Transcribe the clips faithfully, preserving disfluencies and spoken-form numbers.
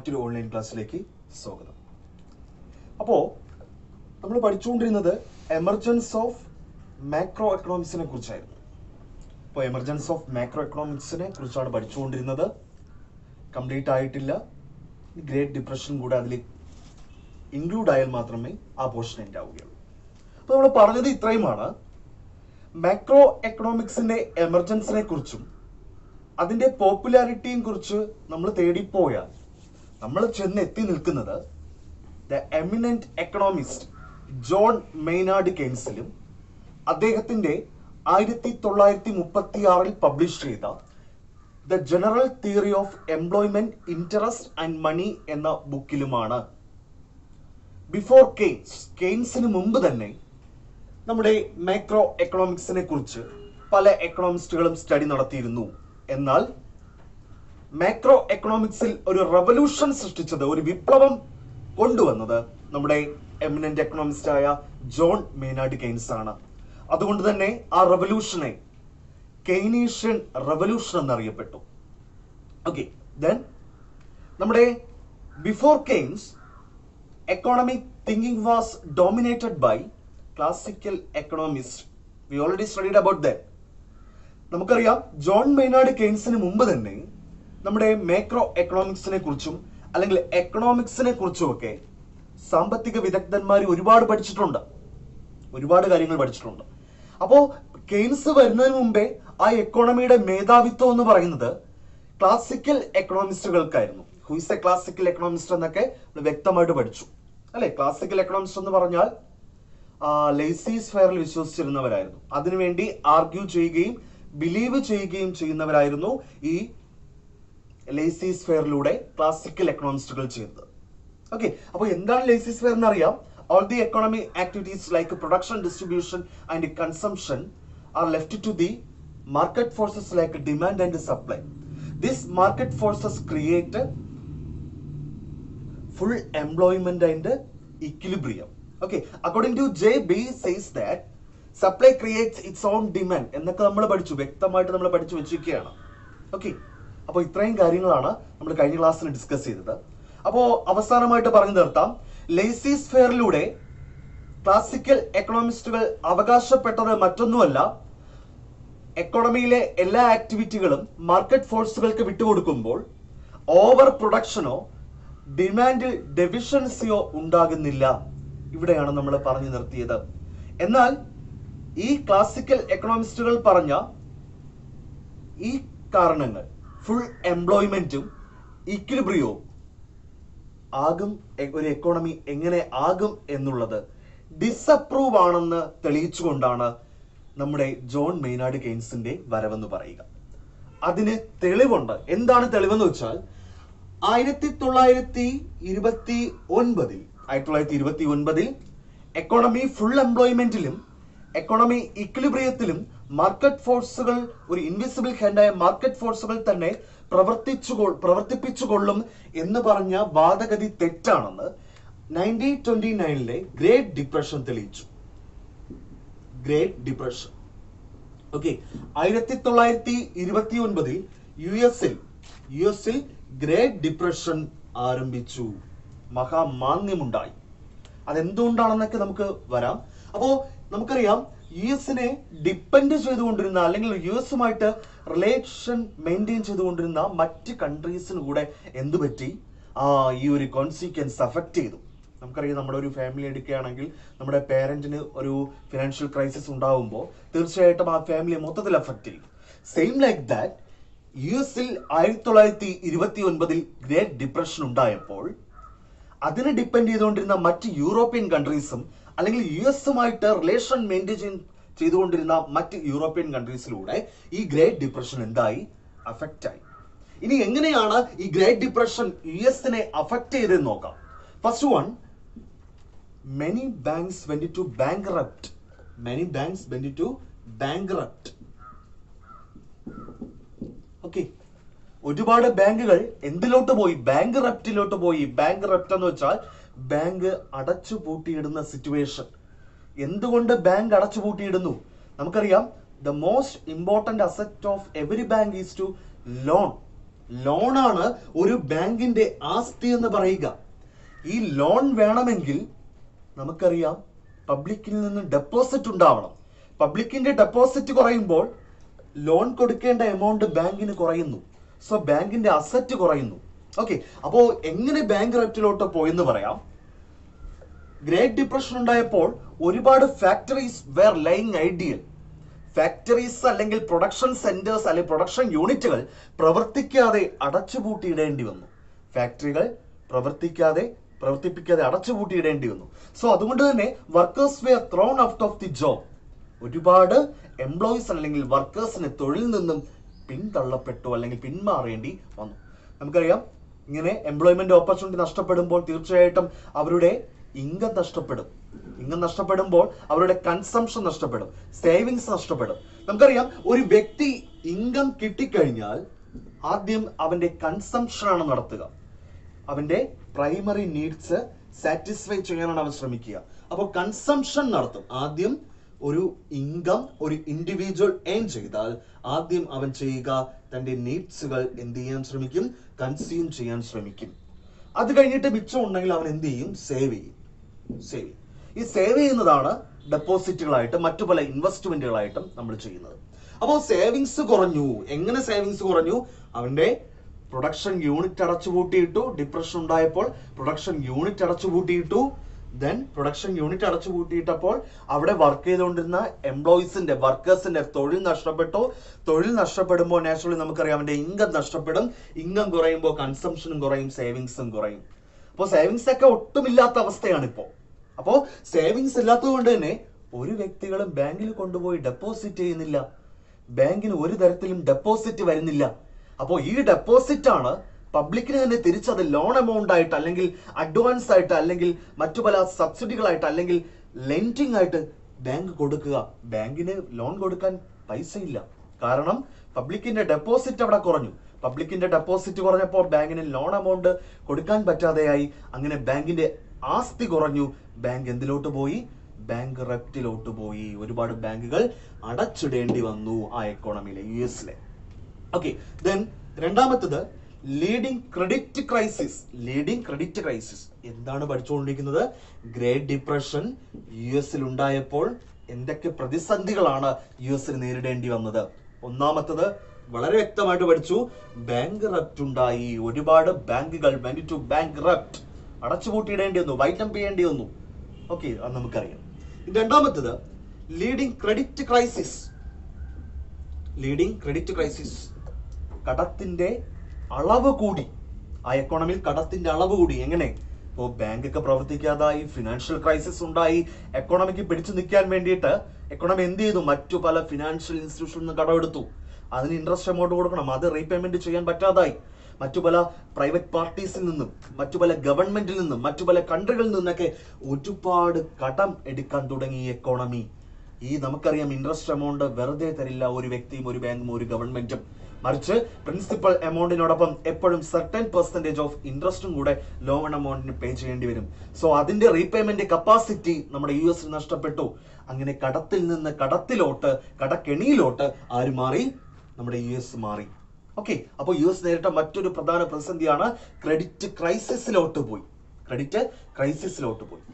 മറ്റൊരു ഓൺലൈൻ ക്ലാസ്സിലേക്ക് സ്വാഗതം. അപ്പോൾ നമ്മൾ പഠിച്ചുകൊണ്ടിരുന്നത് എമർജൻസ് ഓഫ് മാക്രോ എക്കണോമിക്സിനെ കുറിച്ചായിരുന്നു. അപ്പോൾ എമർജൻസ് ഓഫ് മാക്രോ എക്കണോമിക്സിനെ കുറിച്ചാണ് പഠിച്ചുകൊണ്ടിരുന്നത്. കംപ്ലീറ്റ് ആയിട്ടില്ല. ഗ്രേറ്റ് ഡിപ്രഷൻ കൂടെ അതിൽ ഇൻക്ലൂഡ് ആയാൽ മാത്രമേ ആ പോർഷൻ എൻഡ് ആവുകയുള്ളൂ. അപ്പോൾ നമ്മൾ പറഞ്ഞത് ഇത്രയുമാണ്. മാക്രോ എക്കണോമിക്സിന്റെ എമർജൻസിനെ കുറിച്ചും അതിന്റെ പോപ്പുലാരിറ്റിയും കുറിച്ച് നമ്മൾ തേടിപ്പോയാൽ നമ്മൾ ചെന്ന് എത്തി നിൽക്കുന്നത് the eminent economist John Maynard കെയ്ൻസിലും അദ്ദേഹത്തിന്റെ ആയിരത്തി തൊള്ളായിരത്തി മുപ്പത്തി ആറിൽ പബ്ലിഷ് ചെയ്ത the general theory of employment interest and money എന്ന ബുക്കിലുമാണ്. ബിഫോർ കെയ്ൻസ് കെയ്ൻസിന് മുമ്പ് തന്നെ നമ്മുടെ മാക്രോ എക്കണോമിക്സിനെ കുറിച്ച് പല എക്കണോമിസ്റ്റുകളും സ്റ്റഡി നടത്തിയിരുന്നു. എന്നാൽ മാക്രോ എക്കണോമിക്സിൽ ഒരു റവല്യൂഷൻ സൃഷ്ടിച്ചത്, ഒരു വിപ്ലവം കൊണ്ടുവന്നത് നമ്മുടെ എമിനന്റ് എക്കണോമിസ്റ്റ് ആയ ജോൺ മെയ്നാർഡ് കെയ്ൻസ് ആണ്. അതുകൊണ്ട് തന്നെ ആ റവല്യൂഷനെ കെയ്നീഷ്യൻ റവല്യൂഷൻ എന്നറിയപ്പെട്ടു. ഓക്കെ, ദെൻ നമ്മുടെ before Keynes economic thinking was dominated by classical economist. We already studied about that. നമുക്കറിയാം, ജോൺ മെയ്നാർഡ് കെയ്ൻസിന് മുമ്പ് തന്നെ നമ്മുടെ മാക്രോ എക്കണോമിക്സിനെ കുറിച്ചും അല്ലെങ്കിൽ എക്കണോമിക്സിനെ കുറിച്ചും ഒക്കെ സാമ്പത്തിക വിദഗ്ധന്മാർ ഒരുപാട് പഠിച്ചിട്ടുണ്ട്, ഒരുപാട് കാര്യങ്ങൾ പഠിച്ചിട്ടുണ്ട്. അപ്പോ കെയ്ൻസ് വരുന്നതിന് മുമ്പേ ആ എക്കോണമിയുടെ മേധാവിത്വം എന്ന് പറയുന്നത് ക്ലാസിക്കൽ എക്കണോമിസ്റ്റുകൾക്കായിരുന്നു. Who is a classical economist എന്നൊക്കെ വ്യക്തമായിട്ട് പഠിച്ചു അല്ലെ. ക്ലാസിക്കൽ എക്കണോമിസ്റ്റ് എന്ന് പറഞ്ഞാൽ ലേസീസ് ഫെയറിൽ വിശ്വസിച്ചിരുന്നവരായിരുന്നു. അതിനുവേണ്ടി ആർഗ്യൂ ചെയ്യുകയും ബിലീവ് ചെയ്യുകയും ചെയ്യുന്നവരായിരുന്നു ഈ ലേസീസ് ഫെയറിലൂടെ ക്ലാസിക്കൽ എക്കണോമിസ്റ്റുകൾ ചെയ്തത്. ഓക്കെ, അപ്പോൾ എന്താണ് ലേസീസ് ഫെയർ എന്നറിയാം. All the economic activities like production, distribution and consumption are left to the market forces like demand and supply. These market forces create full employment and equilibrium. Okay, according to J B says that supply creates its own demand എന്നൊക്കെ നമ്മൾ പഠിച്ചു, വ്യക്തമായിട്ട് നമ്മൾ പഠിച്ചു വെച്ചിരിക്കുകയാണ്. Okay, അപ്പോൾ ഇത്രയും കാര്യങ്ങളാണ് നമ്മൾ കഴിഞ്ഞ ക്ലാസ്സിൽ ഡിസ്കസ് ചെയ്തത്. അപ്പോൾ അവസാനമായിട്ട് പറഞ്ഞു നിർത്താം. ലേസീസ് ഫെയറിലൂടെ ക്ലാസിക്കൽ എക്കണോമിസ്റ്റുകൾ അവകാശപ്പെട്ടത് മറ്റൊന്നുമല്ല, എക്കോണമിയിലെ എല്ലാ ആക്ടിവിറ്റികളും മാർക്കറ്റ് ഫോഴ്സുകൾക്ക് വിട്ടുകൊടുക്കുമ്പോൾ ഓവർ പ്രൊഡക്ഷനോ ഡിമാൻഡ് ഡെഫിഷ്യൻസിയോ ഉണ്ടാകുന്നില്ല. ഇവിടെയാണ് നമ്മൾ പറഞ്ഞു നിർത്തിയത്. എന്നാൽ ഈ ക്ലാസിക്കൽ എക്കണോമിസ്റ്റുകൾ പറഞ്ഞ ഈ കാരണങ്ങൾ, ഫുൾ എംപ്ലോയ്മെന്റും ഈക്വിലിബ്രിയവും ആകും ഒരു എക്കോണമി എങ്ങനെ ആകും എന്നുള്ളത് ഡിസപ്രൂവ് ആണെന്ന് തെളിയിച്ചുകൊണ്ടാണ് നമ്മുടെ ജോൺ മെയ്നാർഡ് കെയ്ൻസിന്റെ വരവെന്ന് പറയുക. അതിന് തെളിവുണ്ട്. എന്താണ് തെളിവെന്ന് വെച്ചാൽ ആയിരത്തി തൊള്ളായിരത്തി ഇരുപത്തി ഒൻപതിൽ ആയിരത്തി തൊള്ളായിരത്തി ഇരുപത്തി ഒൻപതിൽ എക്കോണമി ഫുൾ എംപ്ലോയ്മെന്റിലും എക്കോണമി ഇക്വിലിബ്രിയത്തിലും മാർക്കറ്റ് ഫോഴ്സുകൾ, ഒരു ഇൻവിസിബിൾ ഹാൻഡായ മാർക്കറ്റ് ഫോഴ്സുകൾ തന്നെ പ്രവർത്തിച്ചു പ്രവർത്തിപ്പിച്ചുകൊള്ളും എന്ന് പറഞ്ഞ വാദഗതി തെറ്റാണെന്ന് നയൻറ്റീൻ ട്വന്റി നയനിലെ ഗ്രേറ്റ് ഡിപ്രഷൻ തെളിയിച്ചു. Great depression. ഓക്കെ, ആയിരത്തി തൊള്ളായിരത്തി ഇരുപത്തി ഒൻപതിൽ യു എസിൽ യു എസിൽ ഗ്രേറ്റ് ഡിപ്രഷൻ ആരംഭിച്ചു. മഹാമാന്ദ്യമുണ്ടായി. അതെന്തുകൊണ്ടാണെന്നൊക്കെ നമുക്ക് വരാം. അപ്പോ നമുക്കറിയാം, യു എസിനെ ഡിപ്പെൻഡ് ചെയ്തുകൊണ്ടിരുന്ന അല്ലെങ്കിൽ യു എസുമായിട്ട് റിലേഷൻ മെയിൻറ്റെയിൻ ചെയ്തുകൊണ്ടിരുന്ന മറ്റ് കൺട്രീസിന് കൂടെ എന്തു പറ്റി, ആ ഈ ഒരു കോൺസിക്വൻസ് അഫക്റ്റ് ചെയ്തു. നമുക്കറിയാം, നമ്മുടെ ഒരു ഫാമിലി എടുക്കുകയാണെങ്കിൽ നമ്മുടെ പേരന്റിന് ഒരു ഫിനാൻഷ്യൽ ക്രൈസിസ് ഉണ്ടാകുമ്പോൾ തീർച്ചയായിട്ടും ആ ഫാമിലിയെ മൊത്തത്തിൽ അഫക്റ്റ് ചെയ്യും. സെയിം ലൈക്ക് ദാറ്റ് യു എസിൽ ആയിരത്തി തൊള്ളായിരത്തി ഇരുപത്തി ഒൻപതിൽ ഗ്രേറ്റ് ഡിപ്രഷൻ ഉണ്ടായപ്പോൾ അതിനെ ഡിപ്പെൻഡ് ചെയ്തുകൊണ്ടിരുന്ന മറ്റ് യൂറോപ്യൻ കൺട്രീസും അല്ലെങ്കിൽ യു എസുമായിട്ട് റിലേഷൻ മെയിൻറ്റെയിൻ ചെയ്തുകൊണ്ടിരുന്ന മറ്റ് യൂറോപ്യൻ കൺട്രീസിലൂടെ ഈ ഗ്രേറ്റ് ഡിപ്രഷൻ എന്തായി, അഫക്റ്റ് ആയി. ഇനി എങ്ങനെയാണ് ഈ ഗ്രേറ്റ് ഡിപ്രഷൻ യു എസിനെ അഫക്റ്റ് ചെയ്തെന്ന് നോക്കാം. First one, many banks went to bankrupt. Many banks went to bankrupt. Okay, ഒരുപാട് ബാങ്കുകൾ എന്തിലോട്ട് പോയി, ബാങ്ക്റപ്റ്റിലോട്ട് പോയി. ബാങ്ക്റപ്റ്റ് എന്ന് വെച്ചാൽ ബാങ്ക് അടച്ചു പൂട്ടിയിടുന്ന സിറ്റുവേഷൻ. എന്തുകൊണ്ട് ബാങ്ക് അടച്ചു പൂട്ടിയിടുന്നു? നമുക്കറിയാം, the most important asset of every bank is to loan ലോണാണ് ഒരു ബാങ്കിന്റെ ആസ്തി എന്ന് പറയുക. ഈ ലോൺ വേണമെങ്കിൽ നമുക്കറിയാം പബ്ലിക്കിൽ നിന്ന് ഡെപ്പോസിറ്റ് ഉണ്ടാവണം. പബ്ലിക്കിന്റെ ഡെപ്പോസിറ്റ് കുറയുമ്പോൾ ലോൺ കൊടുക്കേണ്ട എമൗണ്ട് ബാങ്കിന് കുറയുന്നു. സോ ബാങ്കിന്റെ അസറ്റ് കുറയുന്നു. ഓക്കെ, അപ്പോ എങ്ങനെ ബാങ്ക് റപ്റ്റിലോട്ട് പോയെന്ന് പറയാം. ഗ്രേറ്റ് ഡിപ്രഷൻ ഉണ്ടായപ്പോൾ ഒരുപാട് factories were lying idle. Factories അല്ലെങ്കിൽ പ്രൊഡക്ഷൻ സെന്റേഴ്സ് അല്ലെങ്കിൽ പ്രൊഡക്ഷൻ യൂണിറ്റുകൾ പ്രവർത്തിക്കാതെ അടച്ചുപൂട്ടിയിടേണ്ടി വന്നു. ഫാക്ടറികൾ പ്രവർത്തിക്കാതെ പ്രവർത്തിപ്പിക്കാതെ അടച്ചുപൂട്ടിയിടേണ്ടി വന്നു. സോ അതുകൊണ്ട് തന്നെ workers were thrown out of the job. ഒരുപാട് എംപ്ലോയീസ് അല്ലെങ്കിൽ വർക്കേഴ്സിന് തൊഴിൽ നിന്നും പിന്തള്ളപ്പെട്ടു അല്ലെങ്കിൽ പിന്മാറേണ്ടി വന്നു. നമുക്കറിയാം ഇങ്ങനെ എംപ്ലോയ്മെന്റ് ഓപ്പർച്യൂണിറ്റി നഷ്ടപ്പെടുമ്പോൾ തീർച്ചയായിട്ടും അവരുടെ ഇൻകം നഷ്ടപ്പെടും. ഇൻകം നഷ്ടപ്പെടുമ്പോൾ അവരുടെ കൺസംഷൻ നഷ്ടപ്പെടും, സേവിങ്സ് നഷ്ടപ്പെടും. നമുക്കറിയാം ഒരു വ്യക്തി ഇൻകം കിട്ടിക്കഴിഞ്ഞാൽ ആദ്യം അവന്റെ കൺസംഷൻ ആണ് നടത്തുക. അവന്റെ പ്രൈമറി നീഡ്സ് സാറ്റിസ്ഫൈ ചെയ്യാനാണ് അവൻ ശ്രമിക്കുക. അപ്പോൾ കൺസംഷൻ നടത്തും. ആദ്യം ഒരു ഇൻകം ഒരു ഇൻഡിവിജ്വൽ ഏൺ ചെയ്താൽ ആദ്യം അവൻ ചെയ്യുക തന്റെ നീഡ്സുകൾ എന്ത് ചെയ്യാൻ ശ്രമിക്കും, കൺസ്യൂം ചെയ്യാൻ ശ്രമിക്കും. അത് കഴിഞ്ഞിട്ട് മിച്ചം ഉണ്ടെങ്കിൽ അവൻ എന്ത് ചെയ്യും, സേവ് ചെയ്യും. സേവ് ചെയ്യും. ഈ സേവ് ചെയ്യുന്നതാണ് ഡെപ്പോസിറ്റുകളായിട്ടും മറ്റു പല ഇൻവെസ്റ്റ്മെന്റുകളായിട്ടും നമ്മൾ ചെയ്യുന്നത്. അപ്പോൾ സേവിങ്സ് കുറഞ്ഞു. എങ്ങനെ സേവിങ്സ് കുറഞ്ഞു? അവന്റെ പ്രൊഡക്ഷൻ യൂണിറ്റ് അടച്ചുപൂട്ടിയിട്ടു. ഡിപ്രഷൻ ഉണ്ടായപ്പോൾ പ്രൊഡക്ഷൻ യൂണിറ്റ് അടച്ചുപൂട്ടിയിട്ടു. ദെൻ പ്രൊഡക്ഷൻ യൂണിറ്റ് അടച്ചുപൂട്ടിയിട്ടപ്പോൾ അവിടെ വർക്ക് ചെയ്തുകൊണ്ടിരുന്ന എംപ്ലോയീസിന്റെ വർക്കേഴ്സിന്റെ തൊഴിൽ നഷ്ടപ്പെട്ടു. തൊഴിൽ നഷ്ടപ്പെടുമ്പോൾ നാച്ചുറലി നമുക്കറിയാം അവന്റെ ഇൻകം നഷ്ടപ്പെടും. ഇൻകം കുറയുമ്പോൾ കൺസംഷനും കുറയും, സേവിങ്സും കുറയും. അപ്പോൾ സേവിങ്സ് ഒക്കെ ഒട്ടുമില്ലാത്ത അവസ്ഥയാണ് ഇപ്പോൾ. അപ്പോൾ സേവിങ്സ് ഇല്ലാത്തത് കൊണ്ട് തന്നെ ഒരു വ്യക്തികളും ബാങ്കിൽ കൊണ്ടുപോയി ഡെപ്പോസിറ്റ് ചെയ്യുന്നില്ല. ബാങ്കിന് ഒരു തരത്തിലും ഡെപ്പോസിറ്റ് വരുന്നില്ല. അപ്പോൾ ഈ ഡെപ്പോസിറ്റ് ആണ് പബ്ലിക്കിന് തന്നെ തിരിച്ചത് ലോൺ എമൗണ്ട് ആയിട്ട് അല്ലെങ്കിൽ അഡ്വാൻസ് ആയിട്ട് അല്ലെങ്കിൽ മറ്റു പല സബ്സിഡികളായിട്ട് അല്ലെങ്കിൽ ലെൻഡിങ് ആയിട്ട് ബാങ്ക് കൊടുക്കുക. ബാങ്കിന് ലോൺ കൊടുക്കാൻ പൈസ ഇല്ല. കാരണം പബ്ലിക്കിന്റെ ഡെപ്പോസിറ്റ് അവിടെ കുറഞ്ഞു. പബ്ലിക്കിന്റെ ഡെപ്പോസിറ്റ് കുറഞ്ഞപ്പോൾ ബാങ്കിന് ലോൺ എമൗണ്ട് കൊടുക്കാൻ പറ്റാതെയായി. അങ്ങനെ ബാങ്കിന്റെ ആസ്തി കുറഞ്ഞു. ബാങ്ക് എന്തിലോട്ട് പോയി? ബാങ്ക് റപ്റ്റിലോട്ട് പോയി. ഒരുപാട് ബാങ്കുകൾ അടച്ചിടേണ്ടി വന്നു ആ എക്കോണമിയിലെ, യു എസിലെ. ഓക്കെ, ദെൻ രണ്ടാമത്തത് leading credit crisis. Leading credit crisis എന്താണ് പഠിച്ചുകൊണ്ടിരിക്കുന്നത്? ഗ്രേറ്റ് ഡിപ്രഷൻ യു എസിൽ ഉണ്ടായപ്പോൾ എന്തൊക്കെ പ്രതിസന്ധികളാണ് യു എസിൽ നേരിടേണ്ടി വന്നത്? ഒന്നാമത്തത് വളരെ വ്യക്തമായിട്ട് പഠിച്ചു, ബാങ്ക് റപ്റ്റ് ഉണ്ടായി. ഒരുപാട് ബാങ്കുകൾ വെന്റ് ടു ബാങ്ക് റപ്റ്റ്, അടച്ചുപൂട്ടിയിടേണ്ടി വന്നു, വൈറ്റം ചെയ്യേണ്ടി വന്നു. ഓക്കെ, അത് നമുക്കറിയാം. രണ്ടാമത്തത് leading credit crisis. Leading credit crisis കടത്തിന്റെ അളവ് കൂടി. ആ എക്കോണമിയിൽ കടത്തിന്റെ അളവ് കൂടി. എങ്ങനെ? ഇപ്പോൾ ബാങ്ക് ഒക്കെ പ്രവർത്തിക്കാതായി, ഫിനാൻഷ്യൽ ക്രൈസിസ് ഉണ്ടായി. എക്കോണമിക്ക് പിടിച്ചു നിൽക്കാൻ വേണ്ടിയിട്ട് എക്കോണമി എന്ത് ചെയ്തു? മറ്റു പല ഫിനാൻഷ്യൽ ഇൻസ്റ്റിറ്റ്യൂഷനിൽ നിന്ന് കടമെടുത്തു. അതിന് ഇൻട്രസ്റ്റ് എമൗണ്ട് കൊടുക്കണം, അത് റീപേയ്മെന്റ് ചെയ്യാൻ പറ്റാതായി. മറ്റു പല പ്രൈവറ്റ് പാർട്ടീസിൽ നിന്നും മറ്റു പല ഗവൺമെന്റിൽ നിന്നും മറ്റു പല കൺട്രികളിൽ നിന്നൊക്കെ ഒരുപാട് കടം എടുക്കാൻ തുടങ്ങി എക്കോണമി. ഈ നമുക്കറിയാം ഇൻട്രസ്റ്റ് എമൗണ്ട് വെറുതെ തരില്ല ഒരു വ്യക്തിയും ഒരു ബാങ്കും ഒരു ഗവൺമെന്റും. മറിച്ച് പ്രിൻസിപ്പൽ എമൗണ്ടിനോടൊപ്പം എപ്പോഴും സർട്ടൻ പെർസെന്റേജ് ഓഫ് ഇൻട്രസ്റ്റും കൂടെ ലോൺ എമൗണ്ടിന് പേ ചെയ്യേണ്ടി വരും. സോ അതിന്റെ റീപേയ്മെന്റ് കപ്പാസിറ്റി നമ്മുടെ യു എസിൽ നഷ്ടപ്പെട്ടു. അങ്ങനെ കടത്തിൽ നിന്ന് കടത്തിലോട്ട്, കടക്കെണിയിലോട്ട് ആര് മാറി? നമ്മുടെ യു എസ് മാറി. ഓക്കെ, അപ്പോൾ യു എസ് നേരിട്ട മറ്റൊരു പ്രധാന പ്രതിസന്ധിയാണ് ക്രെഡിറ്റ് ക്രൈസിസിലോട്ട് പോയി. ക്രെഡിറ്റ് ക്രൈസിസിലോട്ട് പോയി.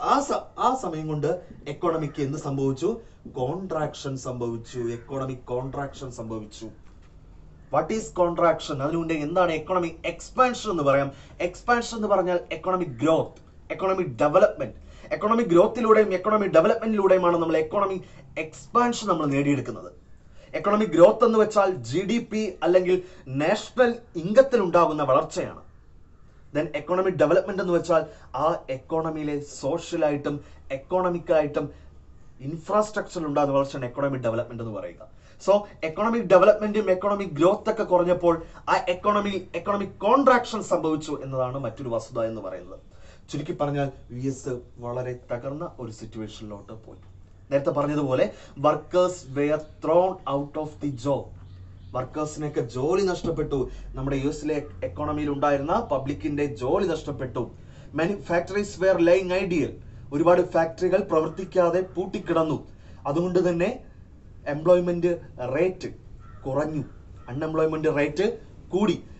ആ സമയം കൊണ്ട് എക്കോണമിക്ക് എന്ത് സംഭവിച്ചു? കോൺട്രാക്ഷൻ സംഭവിച്ചു. എക്കോണമിക് കോൺട്രാക്ഷൻ സംഭവിച്ചു. What is contraction? അതിനുകൊണ്ട് എന്താണ് എക്കോണമിക് എക്സ്പാൻഷൻ എന്ന് പറയാം. എക്സ്പാൻഷൻ എന്ന് പറഞ്ഞാൽ economic growth, economic development. Economic ഗ്രോത്തിലൂടെയും എക്കോണമിക് ഡെവലപ്മെന്റിലൂടെയുമാണ് നമ്മൾ എക്കോണമിക് എക്സ്പാൻഷൻ നമ്മൾ നേടിയെടുക്കുന്നത്. എക്കോണമിക് ഗ്രോത്ത് എന്ന് വെച്ചാൽ ജി ഡി പി അല്ലെങ്കിൽ നാഷണൽ ഇൻകത്തിൽ ഉണ്ടാകുന്ന വളർച്ചയാണ്. ദെൻ എക്കോണമിക് ഡെവലപ്മെന്റ് എന്ന് വെച്ചാൽ ആ എക്കോണമിയിലെ സോഷ്യലായിട്ടും എക്കോണമിക്കായിട്ടും ഇൻഫ്രാസ്ട്രക്ചറിൽ ഉണ്ടാകുന്ന വളർച്ചയാണ് എക്കോണമിക് ഡെവലപ്മെന്റ് എന്ന് പറയുക. സോ എക്കോണമിക് ഡെവലപ്മെന്റും എക്കോണമിക് ഗ്രോത്ത് ഒക്കെ കുറഞ്ഞപ്പോൾ ആ എക്കോണമി എക്കോണമിക് കോൺട്രാക്ഷൻ സംഭവിച്ചു എന്നതാണ് മറ്റൊരു വസ്തുത എന്ന് പറയുന്നത്. ചുരുക്കി പറഞ്ഞാൽ യു എസ് വളരെ തകർന്ന ഒരു സിറ്റുവേഷനിലോട്ട് പോയി. നേരത്തെ പറഞ്ഞതുപോലെ workers were thrown out of the job. വർക്കേഴ്സിനൊക്കെ ജോലി നഷ്ടപ്പെട്ടു. നമ്മുടെ യു എസിലെ എക്കോണമിയിൽ ഉണ്ടായിരുന്ന പബ്ലിക്കിന്റെ ജോലി നഷ്ടപ്പെട്ടു. Many factories were lying idle. ഒരുപാട് ഫാക്ടറികൾ പ്രവർത്തിക്കാതെ പൂട്ടിക്കിടന്നു. അതുകൊണ്ട് തന്നെ എംപ്ലോയ്മെന്റ് റേറ്റ് കുറഞ്ഞു, അൺഎംപ്ലോയ്മെന്റ് റേറ്റ് കൂടി.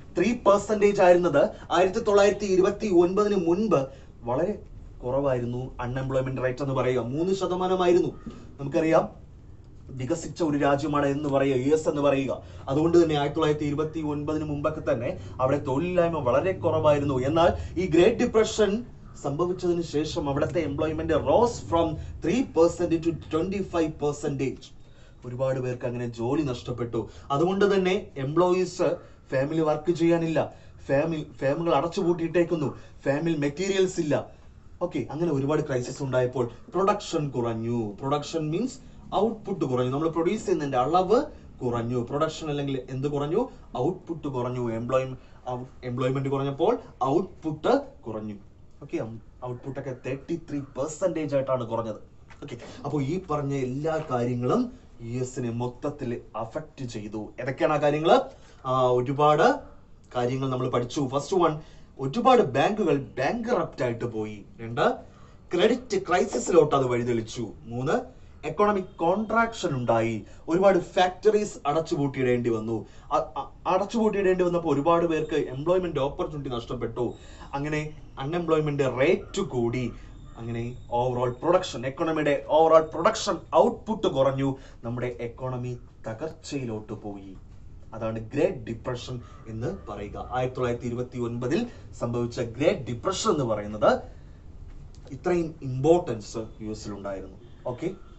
ത്രീ പെർസെന്റേജ് ആയിരുന്നത് ആയിരത്തി തൊള്ളായിരത്തി ഇരുപത്തി ഒൻപതിന് മുൻപ് വളരെ കുറവായിരുന്നു. അൺഎംപ്ലോയ്മെന്റ് റേറ്റ് എന്ന് പറയുക മൂന്ന് ശതമാനമായിരുന്നു. നമുക്കറിയാം വികസിച്ച ഒരു രാജ്യമാണ് എന്ന് പറയുക യു എസ് എന്ന് പറയുക. അതുകൊണ്ട് തന്നെ ആയിരത്തി തൊള്ളായിരത്തി ഇരുപത്തി ഒൻപതിന് മുമ്പൊക്കെ തന്നെ അവിടെ തൊഴിലില്ലായ്മ വളരെ കുറവായിരുന്നു. എന്നാൽ ഈ ഗ്രേറ്റ് ഡിപ്രഷൻ സംഭവിച്ചതിന് ശേഷം അവിടുത്തെ employment rose from three percent to twenty five percentage. ഒരുപാട് പേർക്ക് അങ്ങനെ ജോലി നഷ്ടപ്പെട്ടു. അതുകൊണ്ട് തന്നെ എംപ്ലോയീസ് ഫാമിലി വർക്ക് ചെയ്യാനില്ല, ഫാമിലി ഫാമുകൾ അടച്ചുപൂട്ടിയിട്ടേക്കുന്നു, ഫാമിലി മെറ്റീരിയൽസ് ഇല്ല. ഓക്കെ, അങ്ങനെ ഒരുപാട് ക്രൈസിസ് ഉണ്ടായപ്പോൾ പ്രൊഡക്ഷൻ കുറഞ്ഞു. പ്രൊഡക്ഷൻ മീൻസ് ഔട്ട്പുട്ട് കുറഞ്ഞു. നമ്മൾ പ്രൊഡ്യൂസ് ചെയ്യുന്നതിന്റെ അളവ് കുറഞ്ഞു. പ്രൊഡക്ഷൻ അല്ലെങ്കിൽ എന്ത് കുറഞ്ഞു? ഔട്ട്പുട്ട് കുറഞ്ഞു. എംപ്ലോയ്മെന്റ് എംപ്ലോയ്മെന്റ് കുറഞ്ഞപ്പോൾ ഔട്ട്പുട്ട് കുറഞ്ഞു. ഓക്കെ, ഔട്ട്പുട്ട് ഒക്കെ തേർട്ടി ത്രീ പെർസെന്റേജ് ആയിട്ടാണ് കുറഞ്ഞത്. ഓക്കെ, അപ്പോൾ ഈ പറഞ്ഞ എല്ലാ കാര്യങ്ങളും യു എസിനെ മൊത്തത്തിൽ അഫക്റ്റ് ചെയ്തു. ഏതൊക്കെയാണ് ആ കാര്യങ്ങൾ? ആ ഒരുപാട് കാര്യങ്ങൾ നമ്മൾ പഠിച്ചു. ഫസ്റ്റ് വൺ, ഒരുപാട് ബാങ്കുകൾ ബാങ്ക്റപ്റ്റ് ആയിട്ട് പോയി. രണ്ട്, ക്രെഡിറ്റ് ക്രൈസിസിലോട്ട് അത് വഴിതെളിച്ചു. മൂന്ന്, എക്കോണമിക് കോൺട്രാക്ഷൻ ഉണ്ടായി. ഒരുപാട് ഫാക്ടറീസ് അടച്ചുപൂട്ടിയിടേണ്ടി വന്നു. അടച്ചുപൂട്ടിയിടേണ്ടി വന്നപ്പോൾ ഒരുപാട് പേർക്ക് എംപ്ലോയ്മെന്റ് ഓപ്പർച്യൂണിറ്റി നഷ്ടപ്പെട്ടു. അങ്ങനെ അൺഎംപ്ലോയ്മെന്റ് റേറ്റ് കൂടി. അങ്ങനെ ഓവറോൾ പ്രൊഡക്ഷൻ, എക്കോണമിയുടെ ഓവറോൾ പ്രൊഡക്ഷൻ ഔട്ട്പുട്ട് കുറഞ്ഞു. നമ്മുടെ എക്കോണമി തകർച്ചയിലോട്ട് പോയി. അതാണ് ഗ്രേറ്റ് ഡിപ്രഷൻ എന്ന് പറയുക. ആയിരത്തി തൊള്ളായിരത്തി ഇരുപത്തി ഒൻപതിൽ സംഭവിച്ച ഗ്രേറ്റ് ഡിപ്രഷൻ എന്ന് പറയുന്നത് ഇത്രയും ഇമ്പോർട്ടൻസ് യു എസിൽ ഉണ്ടായിരുന്നു. ഓക്കെ.